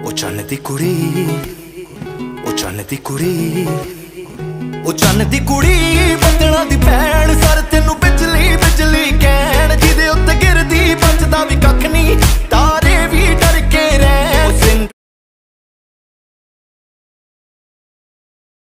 ओ चन्न दी कुड़ी, ओ चन्न दी कुड़ी, ओ चन्न दी कुड़ी, बदलां दी भैण सर तेनू बिजली बिजली कह